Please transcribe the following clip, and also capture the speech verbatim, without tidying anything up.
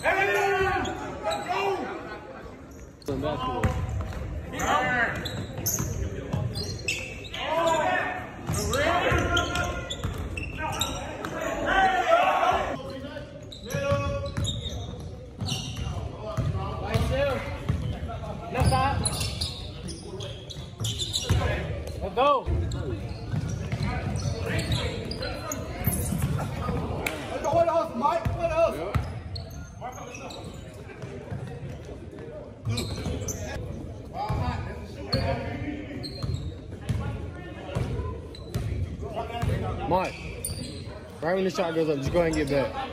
Let's go. What else, Mike? What else? Mike, right when the shot goes up, just go ahead and get back.